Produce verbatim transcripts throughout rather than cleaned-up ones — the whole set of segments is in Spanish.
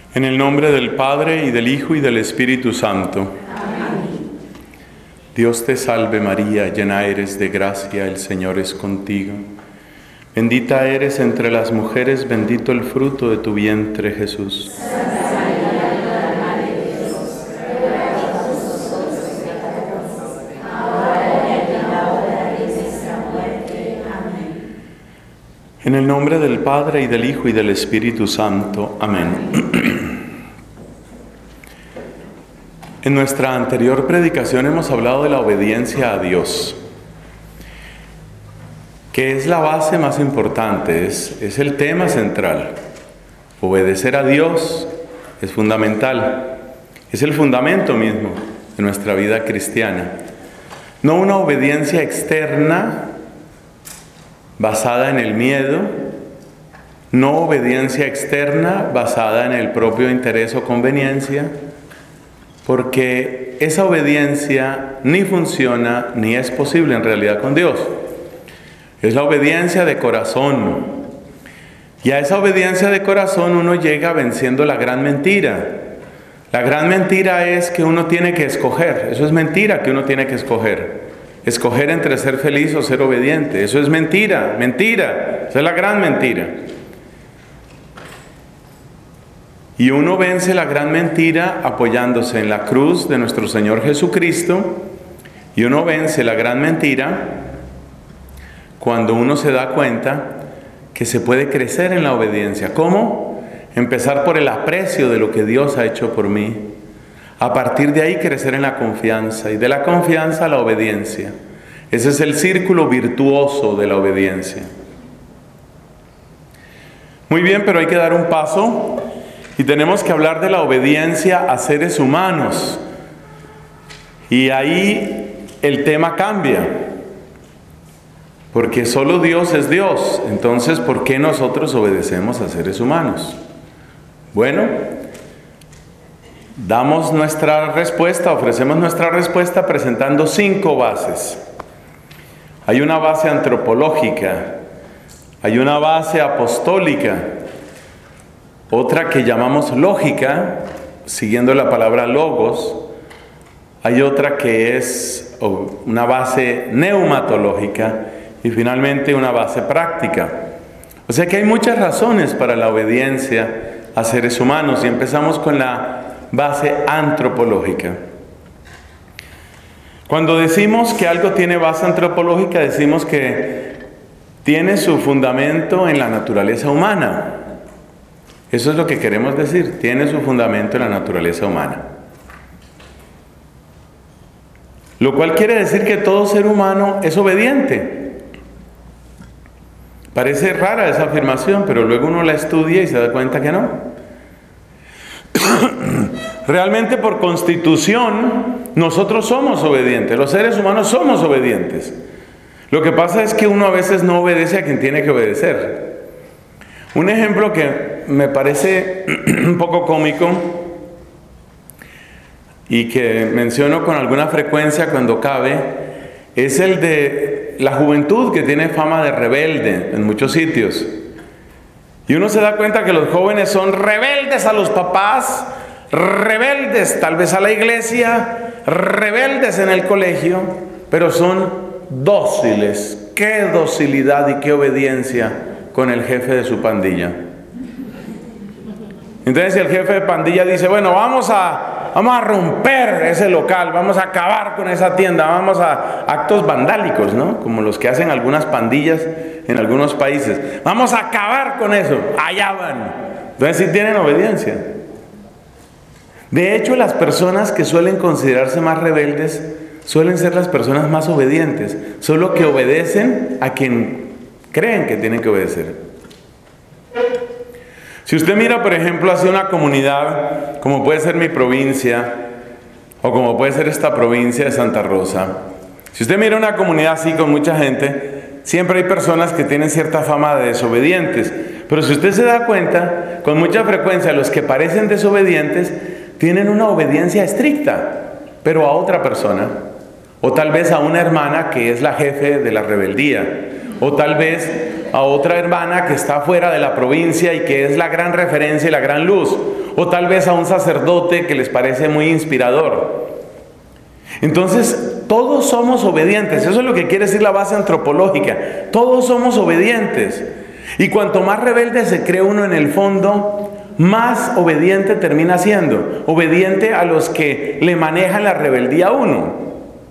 En el nombre del Padre, y del Hijo, y del Espíritu Santo. Amén. Dios te salve María, llena eres de gracia, el Señor es contigo. Bendita eres entre las mujeres, bendito el fruto de tu vientre, Jesús. Santa María, Madre de Dios, ruega por nosotros pecadores, ahora y en la hora de nuestra muerte. Amén. En el nombre del Padre, y del Hijo, y del Espíritu Santo. Amén. En nuestra anterior predicación hemos hablado de la obediencia a Dios, que es la base más importante, es, es el tema central. Obedecer a Dios es fundamental, es el fundamento mismo de nuestra vida cristiana. No una obediencia externa basada en el miedo, no obediencia externa basada en el propio interés o conveniencia, porque esa obediencia ni funciona ni es posible en realidad con Dios. Es la obediencia de corazón. Y a esa obediencia de corazón uno llega venciendo la gran mentira. La gran mentira es que uno tiene que escoger. Eso es mentira, que uno tiene que escoger. Escoger entre ser feliz o ser obediente. Eso es mentira, mentira. Esa es la gran mentira. Y uno vence la gran mentira apoyándose en la cruz de nuestro Señor Jesucristo. Y uno vence la gran mentira cuando uno se da cuenta que se puede crecer en la obediencia. ¿Cómo? Empezar por el aprecio de lo que Dios ha hecho por mí. A partir de ahí crecer en la confianza. Y de la confianza a la obediencia. Ese es el círculo virtuoso de la obediencia. Muy bien, pero hay que dar un paso. Y tenemos que hablar de la obediencia a seres humanos. Y ahí el tema cambia. Porque solo Dios es Dios. Entonces, ¿por qué nosotros obedecemos a seres humanos? Bueno, damos nuestra respuesta, ofrecemos nuestra respuesta presentando cinco bases. Hay una base antropológica, hay una base apostólica, otra que llamamos lógica, siguiendo la palabra logos. Hay otra que es una base neumatológica y finalmente una base práctica. O sea que hay muchas razones para la obediencia a seres humanos y empezamos con la base antropológica. Cuando decimos que algo tiene base antropológica, decimos que tiene su fundamento en la naturaleza humana. Eso es lo que queremos decir, tiene su fundamento en la naturaleza humana. Lo cual quiere decir que todo ser humano es obediente. Parece rara esa afirmación, pero luego uno la estudia y se da cuenta que no. Realmente por constitución nosotros somos obedientes, los seres humanos somos obedientes. Lo que pasa es que uno a veces no obedece a quien tiene que obedecer. Un ejemplo que me parece un poco cómico y que menciono con alguna frecuencia cuando cabe, es el de la juventud que tiene fama de rebelde en muchos sitios. Y uno se da cuenta que los jóvenes son rebeldes a los papás, rebeldes tal vez a la iglesia, rebeldes en el colegio, pero son dóciles. ¡Qué docilidad y qué obediencia con el jefe de su pandilla! Entonces si el jefe de pandilla dice, bueno, vamos a, vamos a romper ese local, vamos a acabar con esa tienda, vamos a actos vandálicos, ¿no? Como los que hacen algunas pandillas en algunos países. Vamos a acabar con eso, allá van. Entonces sí tienen obediencia. De hecho, las personas que suelen considerarse más rebeldes suelen ser las personas más obedientes, solo que obedecen a quien creen que tienen que obedecer. Si usted mira, por ejemplo, hacia una comunidad, como puede ser mi provincia, o como puede ser esta provincia de Santa Rosa, si usted mira una comunidad así con mucha gente, siempre hay personas que tienen cierta fama de desobedientes. Pero si usted se da cuenta, con mucha frecuencia los que parecen desobedientes tienen una obediencia estricta, pero a otra persona, o tal vez a una hermana que es la jefe de la rebeldía, o tal vez a otra hermana que está fuera de la provincia y que es la gran referencia y la gran luz, o tal vez a un sacerdote que les parece muy inspirador. Entonces, todos somos obedientes. Eso es lo que quiere decir la base antropológica. Todos somos obedientes. Y cuanto más rebelde se cree uno en el fondo, más obediente termina siendo. Obediente a los que le manejan la rebeldía a uno.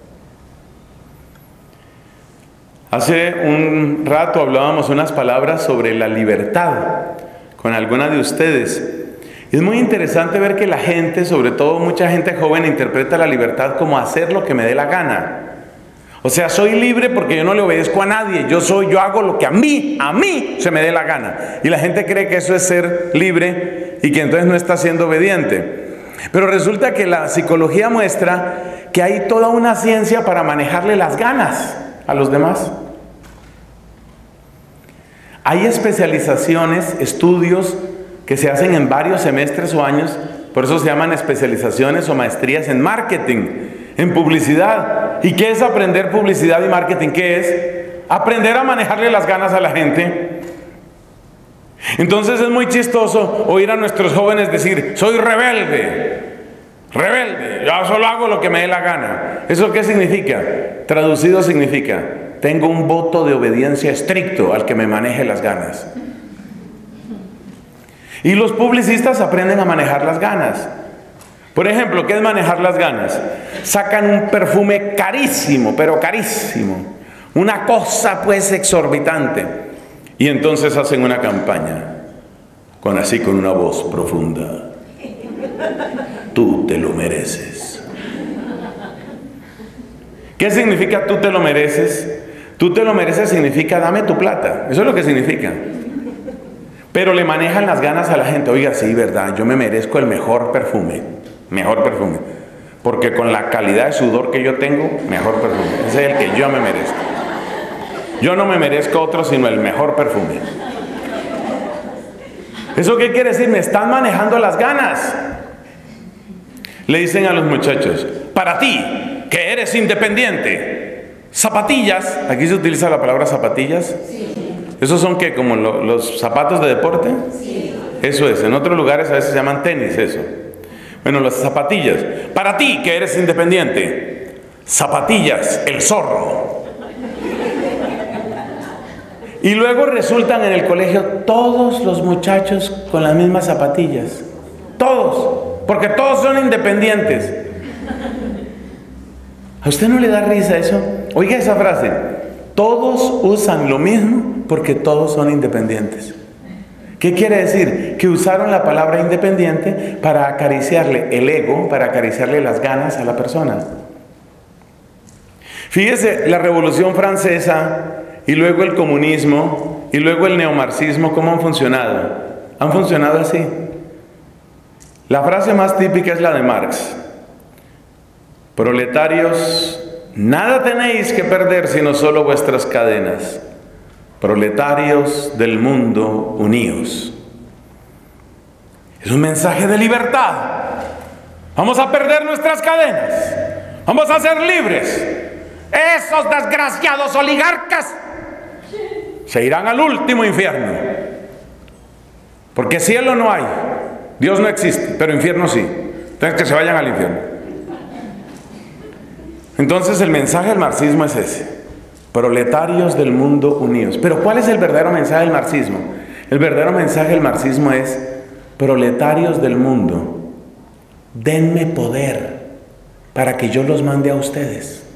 Hace un rato hablábamos unas palabras sobre la libertad con alguna de ustedes. Es muy interesante ver que la gente, sobre todo mucha gente joven, interpreta la libertad como hacer lo que me dé la gana. O sea, soy libre porque yo no le obedezco a nadie. Yo soy, yo hago lo que a mí, a mí se me dé la gana. Y la gente cree que eso es ser libre y que entonces no está siendo obediente. Pero resulta que la psicología muestra que hay toda una ciencia para manejarle las ganas a los demás. Hay especializaciones, estudios que se hacen en varios semestres o años, por eso se llaman especializaciones o maestrías en marketing, en publicidad. ¿Y qué es aprender publicidad y marketing? ¿Qué es? Aprender a manejarle las ganas a la gente. Entonces es muy chistoso oír a nuestros jóvenes decir, soy rebelde, rebelde, yo solo hago lo que me dé la gana. ¿Eso qué significa? Traducido significa, tengo un voto de obediencia estricto al que me maneje las ganas. Y los publicistas aprenden a manejar las ganas. Por ejemplo, ¿qué es manejar las ganas? Sacan un perfume carísimo, pero carísimo. Una cosa pues exorbitante. Y entonces hacen una campaña, con así con una voz profunda. Tú te lo mereces. ¿Qué significa tú te lo mereces? Tú te lo mereces significa dame tu plata. Eso es lo que significa. Pero le manejan las ganas a la gente. Oiga, sí, verdad, yo me merezco el mejor perfume. Mejor perfume. Porque con la calidad de sudor que yo tengo, mejor perfume. Ese es el que yo me merezco. Yo no me merezco otro, sino el mejor perfume. ¿Eso qué quiere decir? Me están manejando las ganas. Le dicen a los muchachos, para ti, que eres independiente, zapatillas. Aquí se utiliza la palabra zapatillas. Sí. ¿Esos son qué? ¿Como lo, los zapatos de deporte? Sí. Eso es. En otros lugares a veces se llaman tenis, eso. Bueno, las zapatillas. Para ti, que eres independiente, zapatillas, el zorro. Y luego resultan en el colegio todos los muchachos con las mismas zapatillas. Todos. Porque todos son independientes. ¿A usted no le da risa eso? Oiga esa frase. Todos usan lo mismo porque todos son independientes. ¿Qué quiere decir? Que usaron la palabra independiente para acariciarle el ego, para acariciarle las ganas a la persona. Fíjese, la Revolución Francesa y luego el comunismo y luego el neomarxismo, ¿cómo han funcionado? Han funcionado así. La frase más típica es la de Marx. Proletarios, nada tenéis que perder sino solo vuestras cadenas. Proletarios del mundo, uníos. Es un mensaje de libertad. Vamos a perder nuestras cadenas. Vamos a ser libres. Esos desgraciados oligarcas se irán al último infierno. Porque cielo no hay. Dios no existe, pero infierno sí. Entonces que se vayan al infierno. Entonces el mensaje del marxismo es ese. Proletarios del mundo unidos. Pero ¿cuál es el verdadero mensaje del marxismo? El verdadero mensaje del marxismo es: proletarios del mundo, denme poder para que yo los mande a ustedes.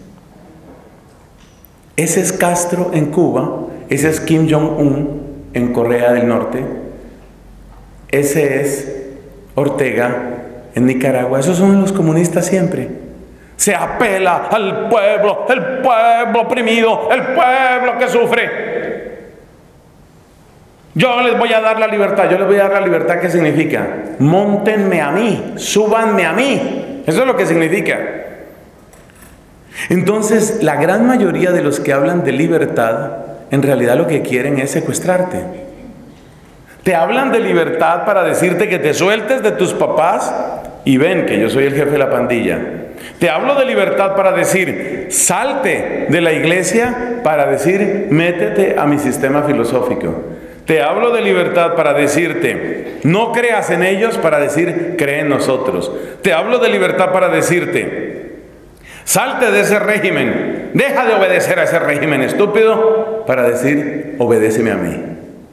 Ese es Castro en Cuba, ese es Kim Jong-un en Corea del Norte, ese es Ortega en Nicaragua. Esos son los comunistas siempre. Se apela al pueblo, el pueblo oprimido, el pueblo que sufre. Yo les voy a dar la libertad, yo les voy a dar la libertad. ¿Qué significa? Móntenme a mí, súbanme a mí. Eso es lo que significa. Entonces, la gran mayoría de los que hablan de libertad, en realidad lo que quieren es secuestrarte. Te hablan de libertad para decirte que te sueltes de tus papás y ven que yo soy el jefe de la pandilla. Te hablo de libertad para decir, salte de la iglesia, para decir, métete a mi sistema filosófico. Te hablo de libertad para decirte, no creas en ellos, para decir, cree en nosotros. Te hablo de libertad para decirte, salte de ese régimen, deja de obedecer a ese régimen estúpido, para decir, obedéceme a mí.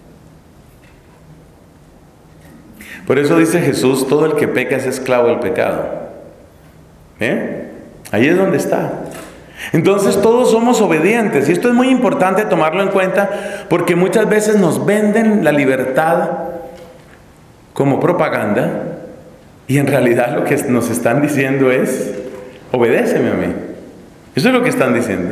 Por eso dice Jesús, todo el que peca es esclavo del pecado. ¿Eh? Ahí es donde está. Entonces todos somos obedientes, y esto es muy importante tomarlo en cuenta, porque muchas veces nos venden la libertad como propaganda, y en realidad lo que nos están diciendo es, obedéceme a mí. Eso es lo que están diciendo.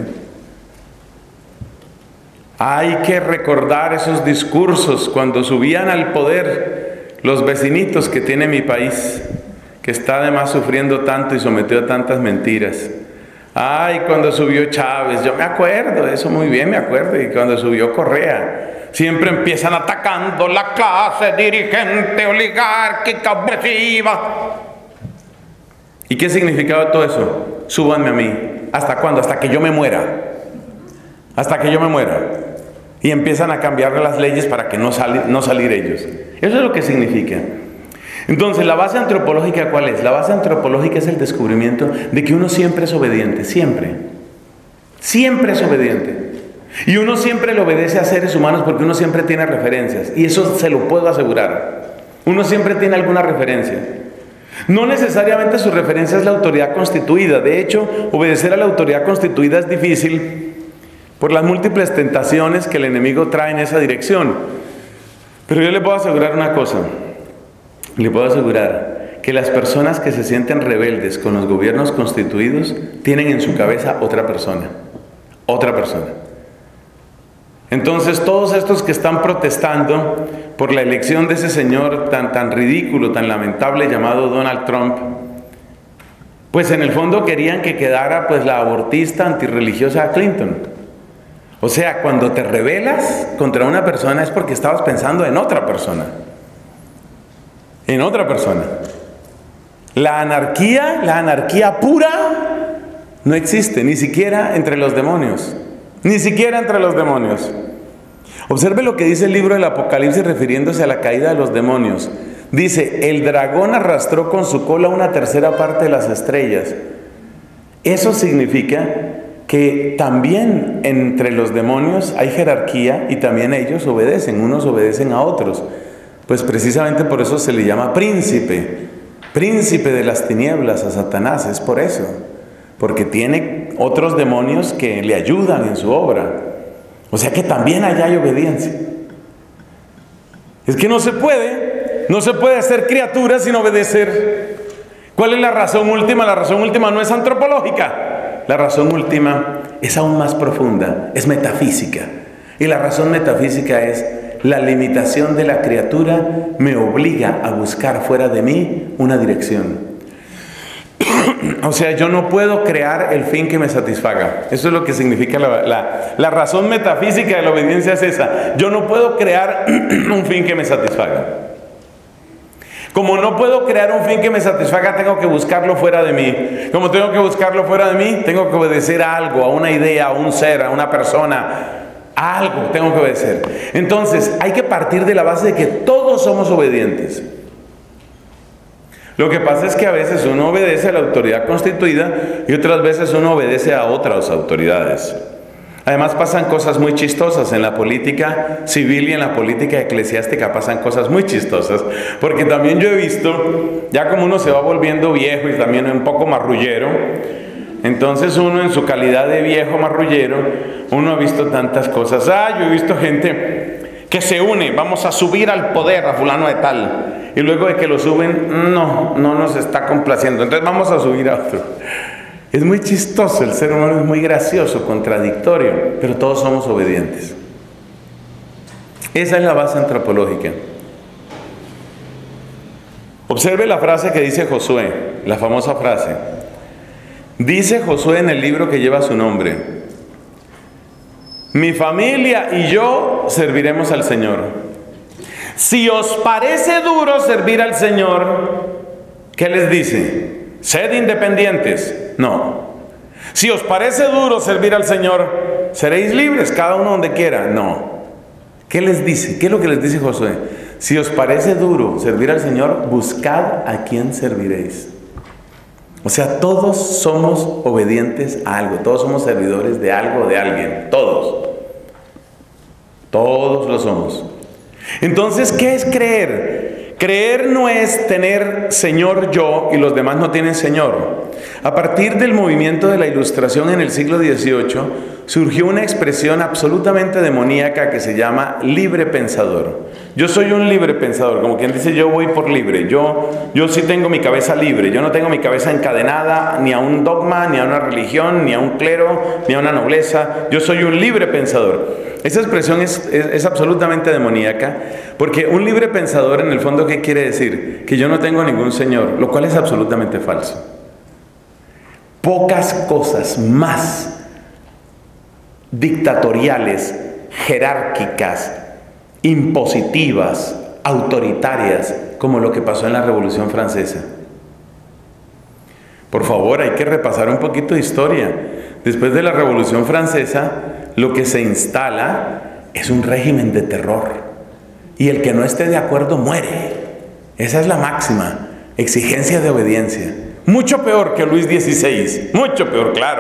Hay que recordar esos discursos cuando subían al poder los vecinitos que tiene mi país, que está además sufriendo tanto y sometido a tantas mentiras. Ay, cuando subió Chávez, yo me acuerdo de eso muy bien, me acuerdo, y cuando subió Correa, siempre empiezan atacando la clase dirigente, oligárquica, opresiva. ¿Y qué significaba todo eso? Súbanme a mí. ¿Hasta cuándo? Hasta que yo me muera. Hasta que yo me muera. Y empiezan a cambiar las leyes para que no, sali, no salir ellos. Eso es lo que significa. Entonces, ¿la base antropológica cuál es? La base antropológica es el descubrimiento de que uno siempre es obediente, siempre. Siempre es obediente. Y uno siempre le obedece a seres humanos porque uno siempre tiene referencias. Y eso se lo puedo asegurar. Uno siempre tiene alguna referencia. No necesariamente su referencia es la autoridad constituida. De hecho, obedecer a la autoridad constituida es difícil por las múltiples tentaciones que el enemigo trae en esa dirección. Pero yo le puedo asegurar una cosa. Le puedo asegurar que las personas que se sienten rebeldes con los gobiernos constituidos tienen en su cabeza otra persona, otra persona. Entonces todos estos que están protestando por la elección de ese señor tan, tan ridículo, tan lamentable llamado Donald Trump, pues en el fondo querían que quedara pues la abortista antirreligiosa Clinton. O sea, cuando te rebelas contra una persona es porque estabas pensando en otra persona. En otra persona. La anarquía, la anarquía pura, no existe, ni siquiera entre los demonios. Ni siquiera entre los demonios. Observe lo que dice el libro del Apocalipsis refiriéndose a la caída de los demonios. Dice, el dragón arrastró con su cola una tercera parte de las estrellas. Eso significa que también entre los demonios hay jerarquía y también ellos obedecen, unos obedecen a otros. Pues precisamente por eso se le llama príncipe, príncipe de las tinieblas a Satanás, es por eso, porque tiene otros demonios que le ayudan en su obra. O sea que también allá hay obediencia. Es que no se puede, no se puede ser criatura sin obedecer. ¿Cuál es la razón última? La razón última no es antropológica, la razón última es aún más profunda, es metafísica. Y la razón metafísica es: la limitación de la criatura me obliga a buscar fuera de mí una dirección. O sea, yo no puedo crear el fin que me satisfaga. Eso es lo que significa la, la, la razón metafísica de la obediencia, es esa. Yo no puedo crear un fin que me satisfaga. Como no puedo crear un fin que me satisfaga, tengo que buscarlo fuera de mí. Como tengo que buscarlo fuera de mí, tengo que obedecer a algo, a una idea, a un ser, a una persona. A algo tengo que obedecer. Entonces hay que partir de la base de que todos somos obedientes. Lo que pasa es que a veces uno obedece a la autoridad constituida y otras veces uno obedece a otras autoridades. Además pasan cosas muy chistosas en la política civil y en la política eclesiástica, pasan cosas muy chistosas, porque también yo he visto, ya como uno se va volviendo viejo y también un poco marrullero, entonces uno en su calidad de viejo marrullero, uno ha visto tantas cosas. Ah, yo he visto gente que se une, vamos a subir al poder a fulano de tal, y luego de que lo suben, no, no nos está complaciendo, entonces vamos a subir a otro. Es muy chistoso, el ser humano es muy gracioso, contradictorio, pero todos somos obedientes. Esa es la base antropológica. Observe la frase que dice Josué, la famosa frase. Dice Josué en el libro que lleva su nombre: mi familia y yo serviremos al Señor. Si os parece duro servir al Señor, ¿qué les dice? Sed independientes. No. Si os parece duro servir al Señor, seréis libres, cada uno donde quiera. No. ¿Qué les dice? ¿Qué es lo que les dice Josué? Si os parece duro servir al Señor, buscad a quién serviréis. O sea, todos somos obedientes a algo, todos somos servidores de algo o de alguien, todos. Todos lo somos. Entonces, ¿qué es creer? Creer no es tener Señor yo y los demás no tienen Señor. A partir del movimiento de la Ilustración en el siglo dieciocho, surgió una expresión absolutamente demoníaca que se llama libre pensador. Yo soy un libre pensador, como quien dice yo voy por libre, yo, yo sí tengo mi cabeza libre, yo no tengo mi cabeza encadenada ni a un dogma, ni a una religión, ni a un clero, ni a una nobleza, yo soy un libre pensador. Esa expresión es, es, es absolutamente demoníaca, porque un libre pensador en el fondo, ¿qué quiere decir? Que yo no tengo ningún Señor, lo cual es absolutamente falso. Pocas cosas más dictatoriales, jerárquicas, impositivas, autoritarias, como lo que pasó en la Revolución Francesa. Por favor, hay que repasar un poquito de historia. Después de la Revolución Francesa, lo que se instala es un régimen de terror. Y el que no esté de acuerdo muere. Esa es la máxima exigencia de obediencia. Mucho peor que Luis dieciséis, mucho peor, claro.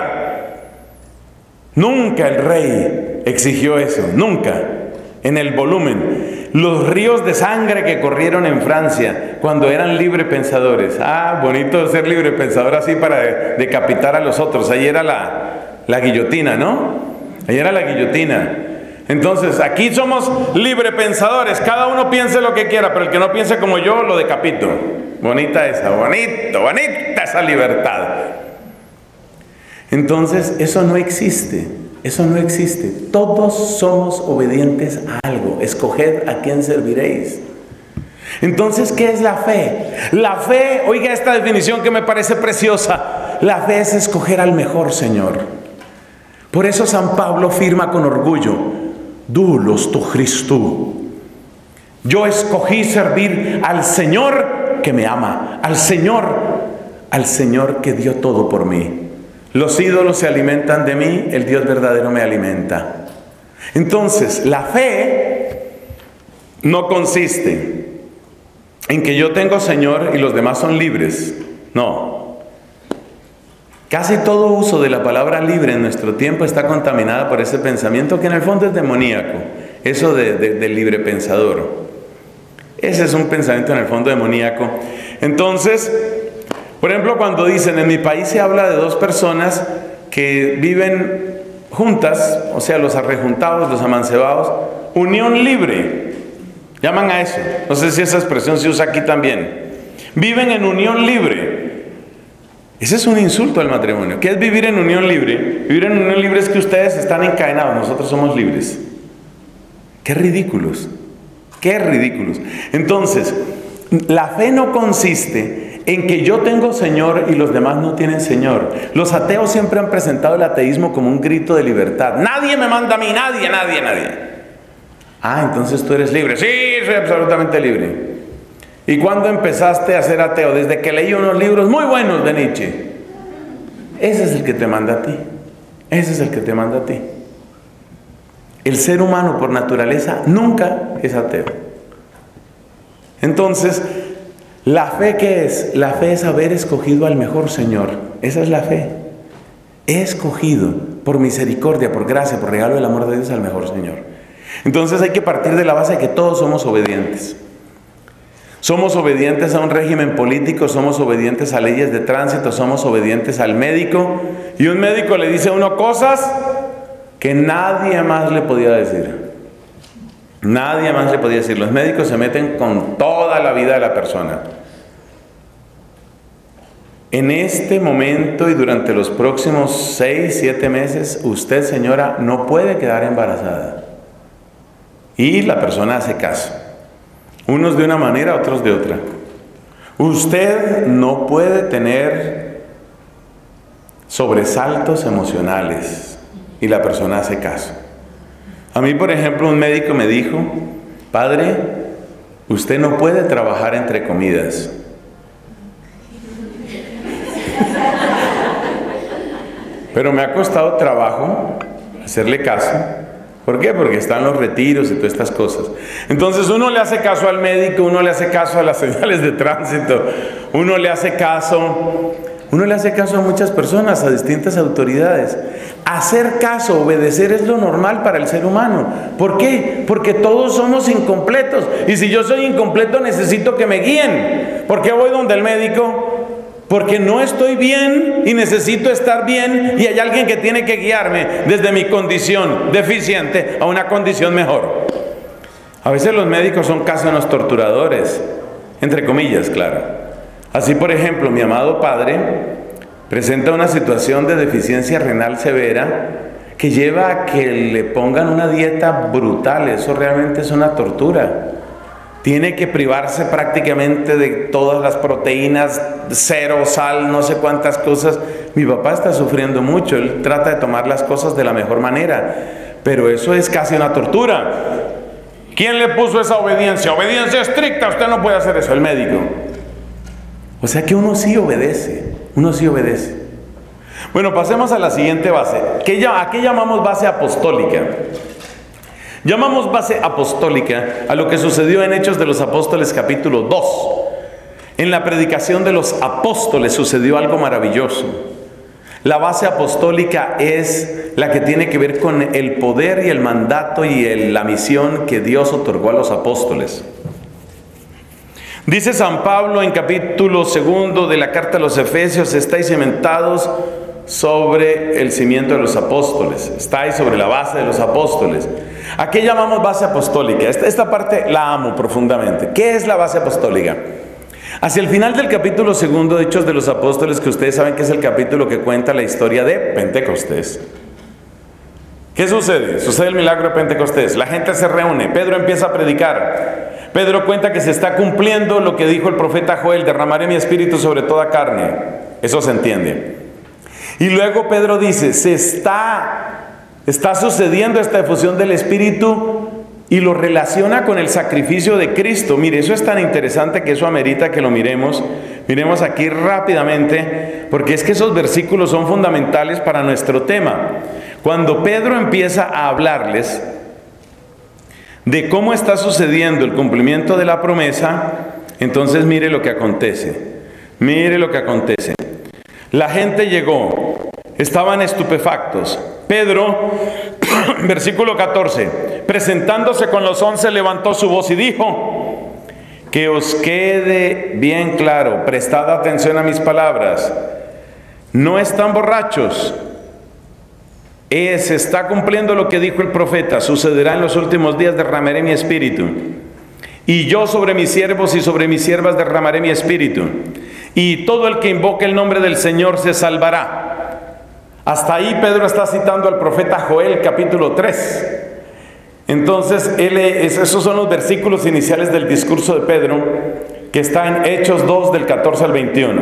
Nunca el rey exigió eso, nunca. En el volumen, los ríos de sangre que corrieron en Francia cuando eran librepensadores. Ah, bonito ser librepensador así para decapitar a los otros. Ahí era la, la guillotina, ¿no? Ahí era la guillotina. Entonces, aquí somos librepensadores. Cada uno piense lo que quiera, pero el que no piense como yo, lo decapito. Bonita esa, bonito, bonita esa libertad. Entonces, eso no existe. Eso no existe. Todos somos obedientes a algo. Escoged a quién serviréis. Entonces, ¿qué es la fe? La fe, oiga esta definición que me parece preciosa. La fe es escoger al mejor Señor. Por eso San Pablo firma con orgullo: Doulos tu Christou. Yo escogí servir al Señor que me ama, al Señor, al Señor que dio todo por mí. Los ídolos se alimentan de mí, el Dios verdadero me alimenta. Entonces, la fe no consiste en que yo tengo Señor y los demás son libres. No. Casi todo uso de la palabra libre en nuestro tiempo está contaminada por ese pensamiento que en el fondo es demoníaco. Eso de, de, del libre pensador. Ese es un pensamiento en el fondo demoníaco. Entonces, por ejemplo, cuando dicen, en mi país se habla de dos personas que viven juntas, o sea, los arrejuntados, los amancebados, unión libre, llaman a eso. No sé si esa expresión se usa aquí también. Viven en unión libre. Ese es un insulto al matrimonio. ¿Qué es vivir en unión libre? Vivir en unión libre es que ustedes están encadenados, nosotros somos libres. ¡Qué ridículos! ¡Qué ridículos! Entonces, la fe no consiste en que yo tengo Señor y los demás no tienen Señor. Los ateos siempre han presentado el ateísmo como un grito de libertad. Nadie me manda a mí, nadie, nadie, nadie. Ah, entonces tú eres libre. Sí, soy absolutamente libre. ¿Y cuándo empezaste a ser ateo? Desde que leí unos libros muy buenos de Nietzsche. Ese es el que te manda a ti. Ese es el que te manda a ti. El ser humano por naturaleza nunca es ateo. Entonces, ¿la fe qué es? La fe es haber escogido al mejor Señor. Esa es la fe. He escogido por misericordia, por gracia, por regalo del amor de Dios al mejor Señor. Entonces hay que partir de la base de que todos somos obedientes. Somos obedientes a un régimen político, somos obedientes a leyes de tránsito, somos obedientes al médico. Y un médico le dice a uno cosas que nadie más le podía decir. Nadie más le podía decir. Los médicos se meten con toda la vida de la persona. En este momento y durante los próximos seis, siete meses, usted, señora, no puede quedar embarazada. Y la persona hace caso. Unos de una manera, otros de otra. Usted no puede tener sobresaltos emocionales. Y la persona hace caso. A mí, por ejemplo, un médico me dijo: padre, usted no puede trabajar entre comidas. Pero me ha costado trabajo hacerle caso, ¿Por qué? Porque están los retiros y todas estas cosas. Entonces uno le hace caso al médico, uno le hace caso a las señales de tránsito, uno le hace caso, uno le hace caso a muchas personas, a distintas autoridades. Hacer caso, obedecer es lo normal para el ser humano. ¿Por qué? Porque todos somos incompletos. Y si yo soy incompleto necesito que me guíen. ¿Por qué voy donde el médico? Porque no estoy bien y necesito estar bien, y hay alguien que tiene que guiarme desde mi condición deficiente a una condición mejor. A veces los médicos son casi unos torturadores, entre comillas, claro. Así, por ejemplo, mi amado padre presenta una situación de deficiencia renal severa que lleva a que le pongan una dieta brutal. Eso realmente es una tortura. Tiene que privarse prácticamente de todas las proteínas, cero, sal, no sé cuántas cosas. Mi papá está sufriendo mucho, él trata de tomar las cosas de la mejor manera, pero eso es casi una tortura. ¿Quién le puso esa obediencia? Obediencia estricta, usted no puede hacer eso, el médico. O sea que uno sí obedece, uno sí obedece. Bueno, pasemos a la siguiente base. ¿A qué llamamos base apostólica? Llamamos base apostólica a lo que sucedió en Hechos de los Apóstoles capítulo dos. En la predicación de los apóstoles sucedió algo maravilloso. La base apostólica es la que tiene que ver con el poder y el mandato y el, la misión que Dios otorgó a los apóstoles. Dice San Pablo en capítulo segundo de la carta a los Efesios: estáis cimentados sobre el cimiento de los apóstoles, estáis sobre la base de los apóstoles. ¿A qué llamamos base apostólica? Esta, esta parte la amo profundamente. ¿Qué es la base apostólica? Hacia el final del capítulo segundo de Hechos de los Apóstoles, que ustedes saben que es el capítulo que cuenta la historia de Pentecostés. ¿Qué sucede? Sucede el milagro de Pentecostés. La gente se reúne, Pedro empieza a predicar. Pedro cuenta que se está cumpliendo lo que dijo el profeta Joel: derramaré mi espíritu sobre toda carne. Eso se entiende. Y luego Pedro dice, se está, está sucediendo esta efusión del Espíritu, y lo relaciona con el sacrificio de Cristo. Mire, eso es tan interesante que eso amerita que lo miremos. Miremos aquí rápidamente, porque es que esos versículos son fundamentales para nuestro tema. Cuando Pedro empieza a hablarles de cómo está sucediendo el cumplimiento de la promesa, entonces mire lo que acontece. Mire lo que acontece. La gente llegó, estaban estupefactos. Pedro, versículo catorce, presentándose con los once, levantó su voz y dijo: que os quede bien claro, prestad atención a mis palabras, no están borrachos, eh, se está cumpliendo lo que dijo el profeta: sucederá en los últimos días, derramaré mi espíritu, y yo sobre mis siervos y sobre mis siervas derramaré mi espíritu, y todo el que invoque el nombre del Señor se salvará. Hasta ahí Pedro está citando al profeta Joel, capítulo tres. Entonces, él, esos son los versículos iniciales del discurso de Pedro, que está en Hechos dos, del catorce al veintiuno.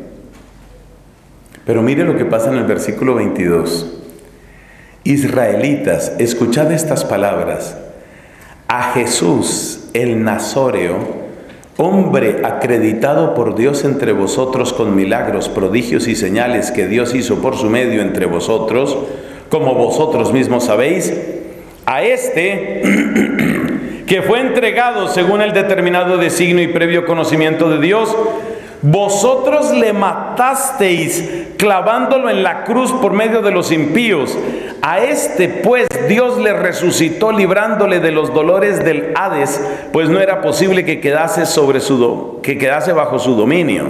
Pero mire lo que pasa en el versículo veintidós. Israelitas, escuchad estas palabras: a Jesús el Nazoreo, hombre acreditado por Dios entre vosotros con milagros, prodigios y señales que Dios hizo por su medio entre vosotros, como vosotros mismos sabéis, a este que fue entregado según el determinado designio y previo conocimiento de Dios, vosotros le matasteis clavándolo en la cruz por medio de los impíos. A este pues Dios le resucitó librándole de los dolores del Hades, pues no era posible que quedase, sobre su do, que quedase bajo su dominio.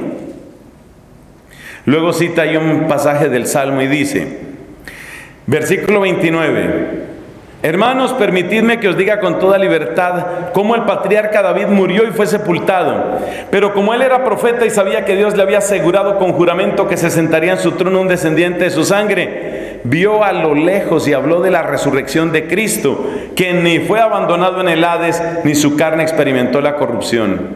Luego cita ahí un pasaje del Salmo y dice, versículo veintinueve: hermanos, permitidme que os diga con toda libertad cómo el patriarca David murió y fue sepultado. Pero como él era profeta y sabía que Dios le había asegurado con juramento que se sentaría en su trono un descendiente de su sangre, vio a lo lejos y habló de la resurrección de Cristo, que ni fue abandonado en el Hades, ni su carne experimentó la corrupción.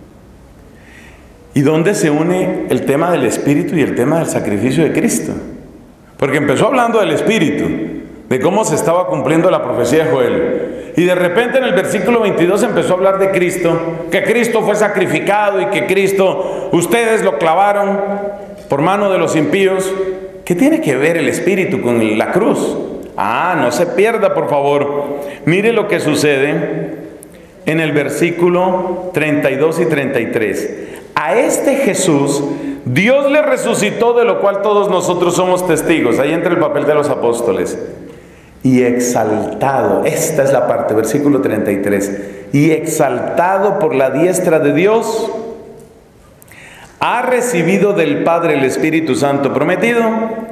¿Y dónde se une el tema del Espíritu y el tema del sacrificio de Cristo? Porque empezó hablando del Espíritu, de cómo se estaba cumpliendo la profecía de Joel, y de repente en el versículo veintidós empezó a hablar de Cristo, que Cristo fue sacrificado y que Cristo, ustedes lo clavaron por mano de los impíos. ¿Qué tiene que ver el Espíritu con la cruz? Ah, no se pierda, por favor. Mire lo que sucede en el versículo treinta y dos y treinta y tres. A este Jesús Dios le resucitó, de lo cual todos nosotros somos testigos. Ahí entra el papel de los apóstoles. Y exaltado, esta es la parte, versículo treinta y tres. Y exaltado por la diestra de Dios, ha recibido del Padre el Espíritu Santo prometido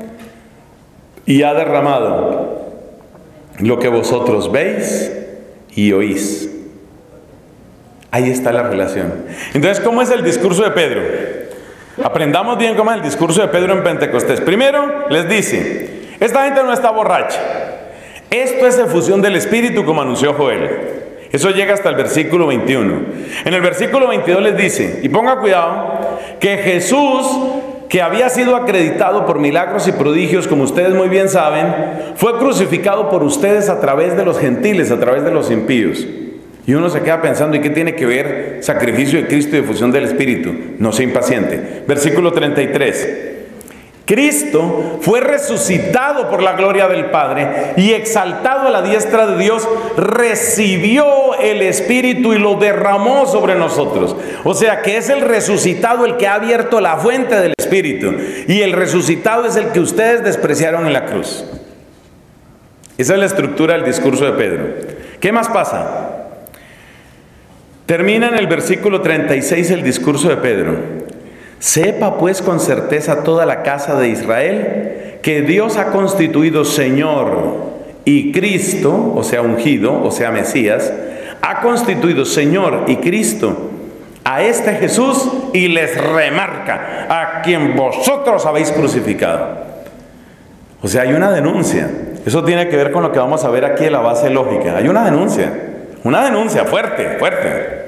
y ha derramado lo que vosotros veis y oís. Ahí está la relación. Entonces, ¿cómo es el discurso de Pedro? Aprendamos bien cómo es el discurso de Pedro en Pentecostés. Primero, les dice, esta gente no está borracha. Esto es efusión del Espíritu, como anunció Joel. Eso llega hasta el versículo veintiuno. En el versículo veintidós les dice, y ponga cuidado, que Jesús, que había sido acreditado por milagros y prodigios, como ustedes muy bien saben, fue crucificado por ustedes a través de los gentiles, a través de los impíos. Y uno se queda pensando, ¿y qué tiene que ver sacrificio de Cristo y efusión del Espíritu? No sea impaciente. Versículo treinta y tres. Cristo fue resucitado por la gloria del Padre y exaltado a la diestra de Dios, recibió el Espíritu y lo derramó sobre nosotros. O sea que es el resucitado el que ha abierto la fuente del Espíritu, y el resucitado es el que ustedes despreciaron en la cruz. Esa es la estructura del discurso de Pedro. ¿Qué más pasa? Termina en el versículo treinta y seis el discurso de Pedro. Sepa pues con certeza toda la casa de Israel que Dios ha constituido Señor y Cristo, o sea ungido, o sea Mesías, ha constituido Señor y Cristo a este Jesús, y les remarca, a quien vosotros habéis crucificado. O sea, hay una denuncia. Eso tiene que ver con lo que vamos a ver aquí en la base lógica. Hay una denuncia, una denuncia fuerte, fuerte.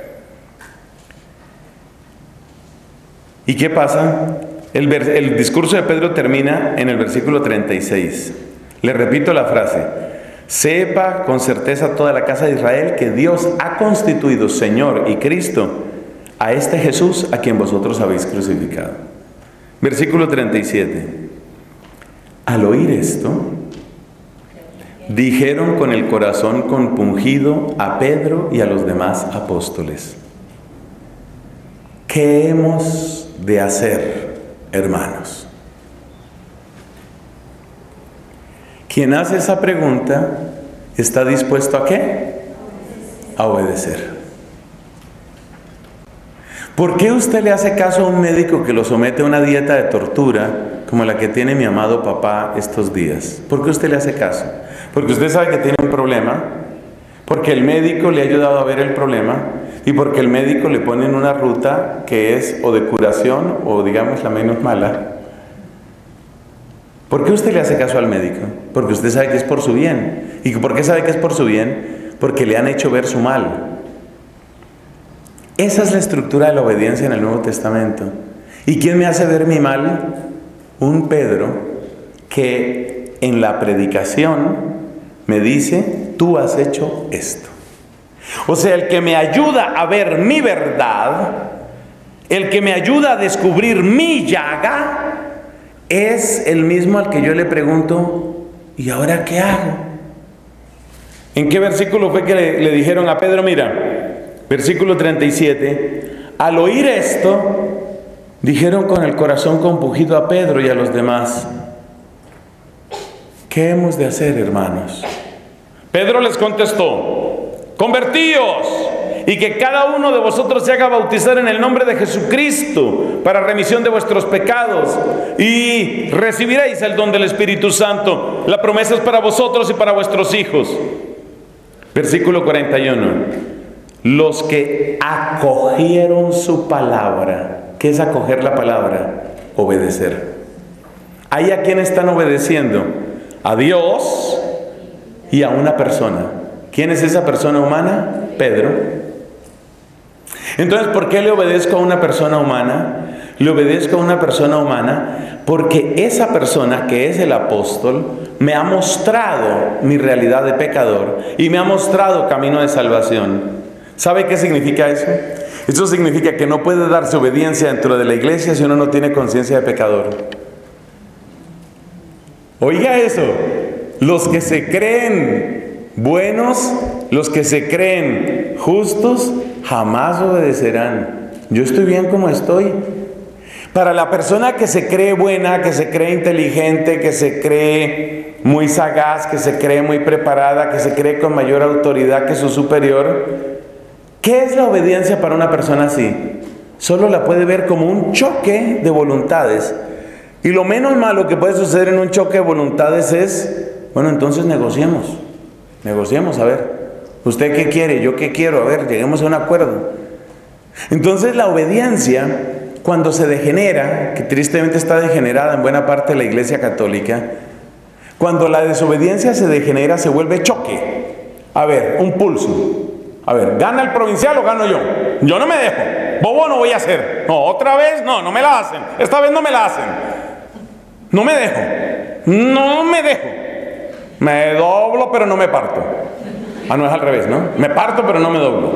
¿Y qué pasa? El, el discurso de Pedro termina en el versículo treinta y seis. Le repito la frase. Sepa con certeza toda la casa de Israel que Dios ha constituido Señor y Cristo a este Jesús a quien vosotros habéis crucificado. Versículo treinta y siete. Al oír esto, dijeron con el corazón compungido a Pedro y a los demás apóstoles: ¿qué hemos de hacer, hermanos? Quien hace esa pregunta está dispuesto ¿a qué? A obedecer. ¿Por qué usted le hace caso a un médico que lo somete a una dieta de tortura como la que tiene mi amado papá estos días? ¿Por qué usted le hace caso? Porque usted sabe que tiene un problema, porque el médico le ha ayudado a ver el problema, y porque el médico le pone en una ruta que es o de curación o digamos la menos mala. ¿Por qué usted le hace caso al médico? Porque usted sabe que es por su bien. ¿Y por qué sabe que es por su bien? Porque le han hecho ver su mal. Esa es la estructura de la obediencia en el Nuevo Testamento. ¿Y quién me hace ver mi mal? Un Pedro que en la predicación me dice: tú has hecho esto. O sea, el que me ayuda a ver mi verdad, el que me ayuda a descubrir mi llaga, es el mismo al que yo le pregunto: ¿y ahora qué hago? ¿En qué versículo fue que le, le dijeron a Pedro? Mira, versículo treinta y siete. Al oír esto, dijeron con el corazón compungido a Pedro y a los demás: ¿qué hemos de hacer, hermanos? Pedro les contestó: convertíos, y que cada uno de vosotros se haga bautizar en el nombre de Jesucristo para remisión de vuestros pecados, y recibiréis el don del Espíritu Santo. La promesa es para vosotros y para vuestros hijos. Versículo cuarenta y uno. Los que acogieron su palabra. ¿Qué es acoger la palabra? Obedecer. ¿Ahí a quién están obedeciendo? A Dios y a una persona. ¿Quién es esa persona humana? Pedro. Entonces, ¿por qué le obedezco a una persona humana? Le obedezco a una persona humana porque esa persona, que es el apóstol, me ha mostrado mi realidad de pecador y me ha mostrado camino de salvación. ¿Sabe qué significa eso? Eso significa que no puede darse obediencia dentro de la iglesia si uno no tiene conciencia de pecador. Oiga eso. los que se creen buenos, los que se creen justos, jamás obedecerán. Yo estoy bien como estoy. Para la persona que se cree buena, que se cree inteligente, que se cree muy sagaz, que se cree muy preparada, que se cree con mayor autoridad que su superior, ¿qué es la obediencia para una persona así? Solo la puede ver como un choque de voluntades. Y lo menos malo que puede suceder en un choque de voluntades es, bueno, entonces negociemos. Negociemos, a ver. ¿Usted qué quiere? ¿Yo qué quiero? A ver, lleguemos a un acuerdo. Entonces la obediencia, cuando se degenera, que tristemente está degenerada en buena parte de la Iglesia Católica, cuando la desobediencia se degenera, se vuelve choque. A ver, un pulso. A ver, ¿gana el provincial o gano yo? Yo no me dejo. Bobo no voy a hacer. No, otra vez no, no me la hacen. Esta vez no me la hacen. No me dejo. No me dejo. Me doblo pero no me parto. Ah, no, es al revés, ¿no? Me parto pero no me doblo.